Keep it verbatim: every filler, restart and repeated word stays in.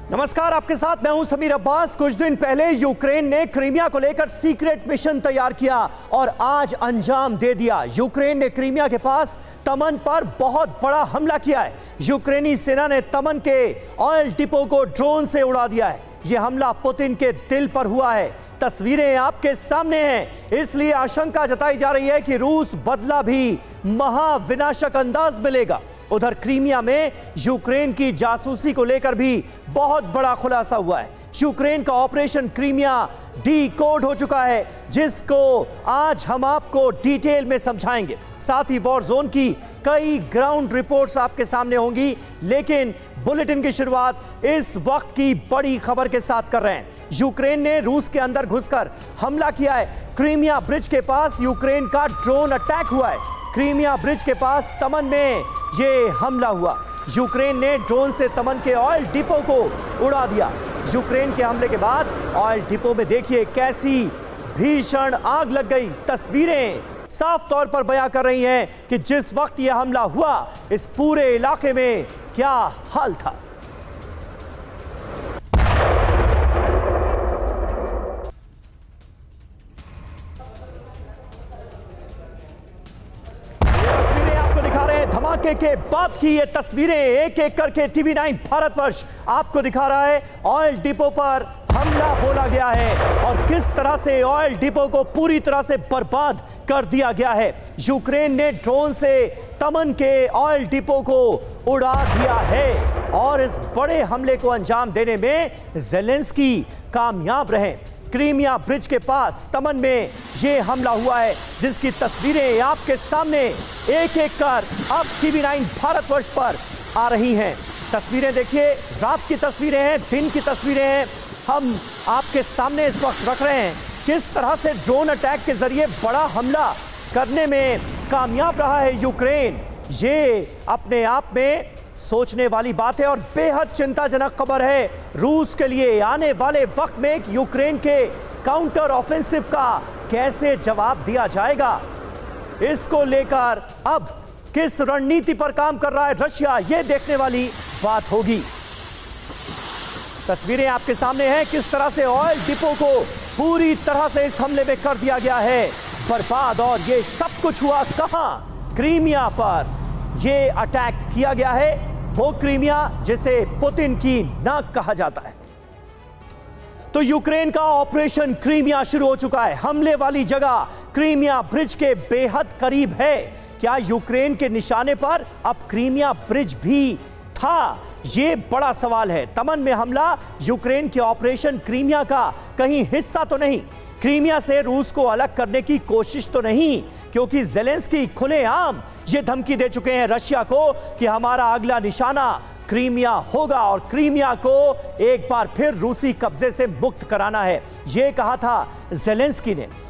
नमस्कार, आपके साथ मैं हूं समीर अब्बास। कुछ दिन पहले यूक्रेन ने क्रीमिया को लेकर सीक्रेट मिशन तैयार किया और आज अंजाम दे दिया। यूक्रेन ने क्रीमिया के पास तमन पर बहुत बड़ा हमला किया है। यूक्रेनी सेना ने तमन के ऑयल डिपो को ड्रोन से उड़ा दिया है। यह हमला पुतिन के दिल पर हुआ है। तस्वीरें आपके सामने हैं, इसलिए आशंका जताई जा रही है कि रूस बदला भी महाविनाशक अंदाज में लेगा। उधर क्रीमिया में यूक्रेन की जासूसी को लेकर भी बहुत बड़ा खुलासा हुआ है। यूक्रेन का ऑपरेशन क्रीमिया डी कोड हो चुका है, जिसको आज हम आपको डिटेल में समझाएंगे। साथ ही वॉर जोन की कई ग्राउंड रिपोर्ट्स आपके सामने होंगी, लेकिन बुलेटिन की शुरुआत इस वक्त की बड़ी खबर के साथ कर रहे हैं। यूक्रेन ने रूस के अंदर घुसकर हमला किया है। क्रीमिया ब्रिज के पास यूक्रेन का ड्रोन अटैक हुआ है। क्रीमिया ब्रिज के पास तमन में ये हमला हुआ। यूक्रेन ने ड्रोन से तमन के ऑयल डिपो को उड़ा दिया। यूक्रेन के हमले के बाद ऑयल डिपो में देखिए कैसी भीषण आग लग गई। तस्वीरें साफ तौर पर बयां कर रही हैं कि जिस वक्त यह हमला हुआ, इस पूरे इलाके में क्या हाल था। धमाके के बाद की ये तस्वीरें एक एक करके टीवी नाइन भारतवर्ष आपको दिखा रहा है। ऑयल डिपो पर हमला बोला गया है और किस तरह से ऑयल डिपो को पूरी तरह से बर्बाद कर दिया गया है। यूक्रेन ने ड्रोन से तमन के ऑयल डिपो को उड़ा दिया है और इस बड़े हमले को अंजाम देने में ज़ेलेंस्की कामयाब रहे। क्रीमिया ब्रिज के पास तमन में यह हमला हुआ है, जिसकी तस्वीरें आपके सामने एक एक कर अब टीवी नाइन भारतवर्ष पर आ रही हैं। तस्वीरें देखिए, रात की तस्वीरें हैं, दिन की तस्वीरें हैं। हम आपके सामने इस वक्त रख रहे हैं किस तरह से ड्रोन अटैक के जरिए बड़ा हमला करने में कामयाब रहा है यूक्रेन। ये अपने आप में सोचने वाली बात है और बेहद चिंताजनक खबर है रूस के लिए। आने वाले वक्त में यूक्रेन के काउंटर ऑफेंसिव का कैसे जवाब दिया जाएगा, इसको लेकर अब किस रणनीति पर काम कर रहा है रशिया, यह देखने वाली बात होगी। तस्वीरें आपके सामने हैं किस तरह से ऑयल डिपो को पूरी तरह से इस हमले में कर दिया गया है बर्बाद। और यह सब कुछ हुआ कहां? क्रीमिया पर यह अटैक किया गया है, वो क्रीमिया जिसे पुतिन की नाक कहा जाता है। तो यूक्रेन का ऑपरेशन क्रीमिया शुरू हो चुका है। हमले वाली जगह क्रीमिया ब्रिज के बेहद करीब है। क्या यूक्रेन के निशाने पर अब क्रीमिया ब्रिज भी था? यह बड़ा सवाल है। तमन में हमला यूक्रेन के ऑपरेशन क्रीमिया का कहीं हिस्सा तो नहीं? क्रीमिया से रूस को अलग करने की कोशिश तो नहीं? क्योंकि ज़ेलेंस्की खुलेआम ये धमकी दे चुके हैं रशिया को कि हमारा अगला निशाना क्रीमिया होगा और क्रीमिया को एक बार फिर रूसी कब्जे से मुक्त कराना है। यह कहा था ज़ेलेंस्की ने।